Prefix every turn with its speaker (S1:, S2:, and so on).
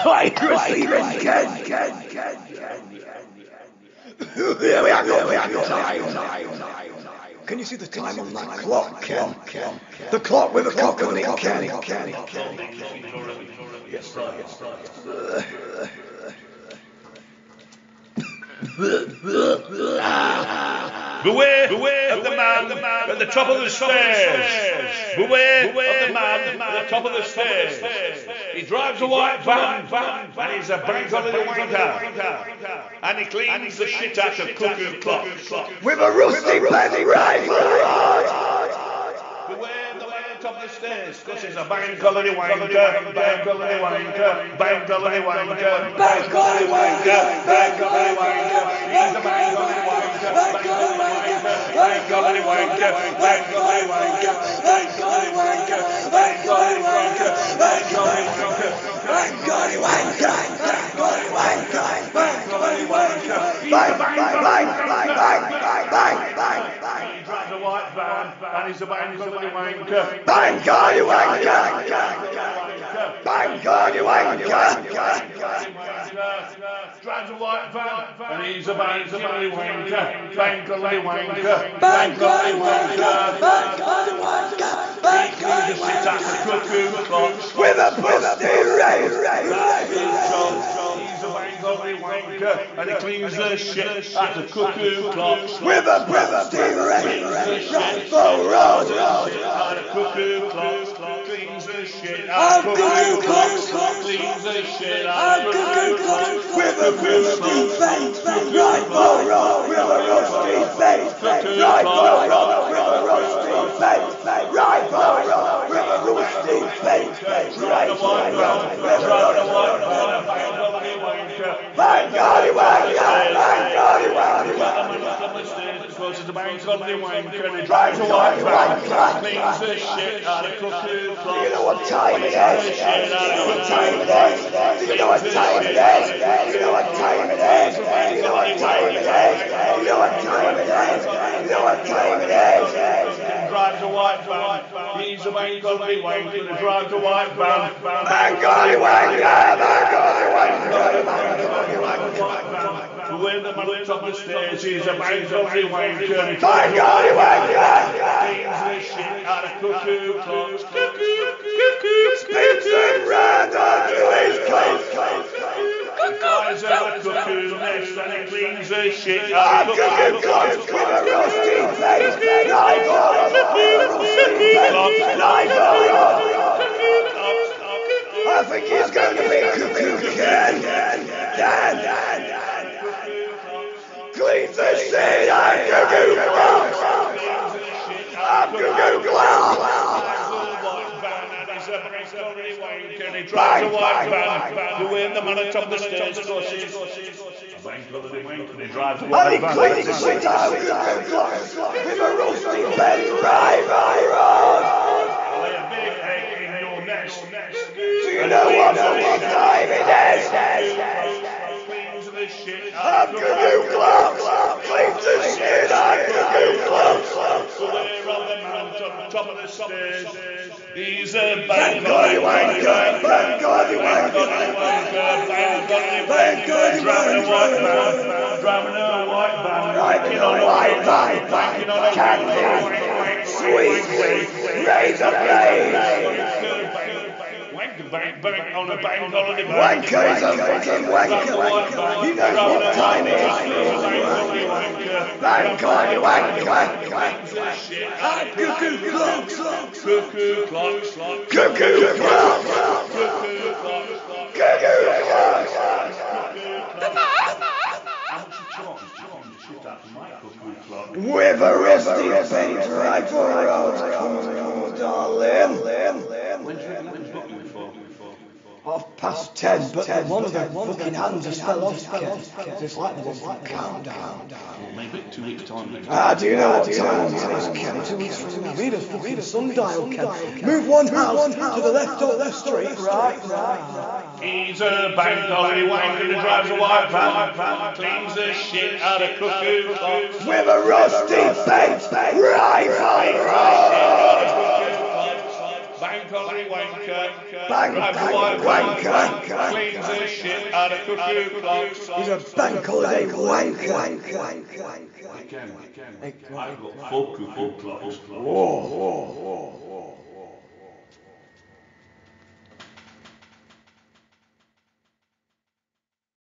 S1: Can you see the time on that clock, Ken? The clock with the cock on it, Ken. Yes,
S2: Beware of the man at the top of the stairs. Beware of the man at the top of the stairs. He drives a white van and he's a bank holiday wanker. And he cleans the shit out of cuckoo clocks.
S1: with a rusty penny rifle.
S2: Beware of the man at the top of the stairs, because he's a bank holiday wanker. Bank holiday wanker. Bank holiday wanker. Bank holiday wanker. Bank holiday wanker. He's a bank holiday wanker. Bank holiday wanker. Bank holiday wanker. Bank holiday wanker. Bank holiday wanker. Bank holiday wanker. Bank holiday wanker.
S1: Bank holiday wanker. Bank holiday wanker.
S2: Bank holiday wanker. He's a
S1: Bang,
S2: bank
S1: bang,
S2: holiday
S1: bang, bang, bang, bang, bang, bang.
S2: He drives a white van and he's a bank holiday wanker.
S1: Bang, holiday wanker. Bang, holiday wanker.
S2: Drives a white van and he's a bank holiday wanker. Bank holiday wanker. Bank holiday wanker.
S1: Bank holiday wanker. Bank
S2: He cleans the shit out of cuckoo clocks.
S1: with a busty
S2: He's a bank holiday wanker and he cleans the shit out of cuckoo clocks.
S1: with a busty rifle rod.
S2: Out of cuckoo clocks. Cleans the shit out of cuckoo clocks. Cleans the shit out of cuckoo clocks.
S1: With a rusty face, rifle rod, with a rusty face, rifle rod, with a rusty face, rifle rod, with a rusty face, rifle rod, with a rusty face. Bang, holiday wanker, bang, holiday wanker.
S2: Because it's a bank holiday wanker and he drives a white van, cleans the shit out of cuckoo clocks.
S1: You know what time it is? You know what time it is? You know what time it is? You know what time it is? You know what time it is? You know what time it is? You know what time it is?
S2: Drives a white van. He's a bank holiday wanker and drives a white van.
S1: Bang, holiday wanker, bang, holiday wanker.
S2: When the man at the top of the stairs, he's a bank holiday wanker and he
S1: Bang, holiday wanker.
S2: cleans the shit out of cuckoo clocks. Cuckoo.
S1: Spins and round onto his coat.
S2: Flies over the cuckoo nest and he cleans the shit out of
S1: Cuckoo
S2: cuckoo
S1: clocks
S2: clocks.
S1: with a rusty face, rifle rod, with a rusty face, rifle rod. I think he's going to be cuckoo Ken. Cleans the shit out of cuckoo clocks. Cuckoo clocks.
S2: And he drives a white van. You win the man at the top of the stairs, because he's a bank holiday wanker and he drives a
S1: And
S2: white
S1: he
S2: van.
S1: cleans the shit out of cuckoo clocks with a rusty face, rifle rod.
S2: Lay a big egg in your nest.
S1: Do you know what time it is?
S2: Cleans the shit
S1: Of
S2: out of
S1: cuckoo clocks. Cleans the shit out of cuckoo clocks.
S2: We're on the mount on top of the stairs. He's a
S1: Bank
S2: bank
S1: holiday
S2: holiday
S1: wanker,
S2: wanker.
S1: bank holiday
S2: Bank
S1: wanker.
S2: holiday wanker. Driving a white van. Driving a white van.
S1: Driving a white van.
S2: Banking on a
S1: Candy, sweet, razor blade.
S2: Bank on a bank holiday
S1: Wanker is a fucking wanker. He knows what time it is. Bank holiday wanker. Cuckoo clocks.
S2: Cuckoo clocks.
S1: Cuckoo clocks.
S2: Cuckoo clocks.
S1: Cuckoo clocks.
S2: How much you charge? Shit out of my cuckoo clock.
S1: With a rusty paint rifle rod. Oh, darling.
S2: When's booking me for?
S1: 10:30, but one of the fucking hands just fell off, Ken. Just like the one calm down.
S2: Maybe 2 weeks' time.
S1: Do you know what time it is, Ken? 2 weeks from now. Read a fucking sundial, Ken. Move one house to the left of the street, right.
S2: He's a bank holiday wanker who drives a white van, cleans the shit out of cuckoo clocks.
S1: With a rusty face, rifle.
S2: Bank holiday wanker,
S1: Bank
S2: drives a white
S1: wanker.
S2: van, cleans the shit out of cuckoo clocks.
S1: He's a bank holiday wanker.
S2: Again, I've got 4 cuckoo clocks.
S1: Whoa.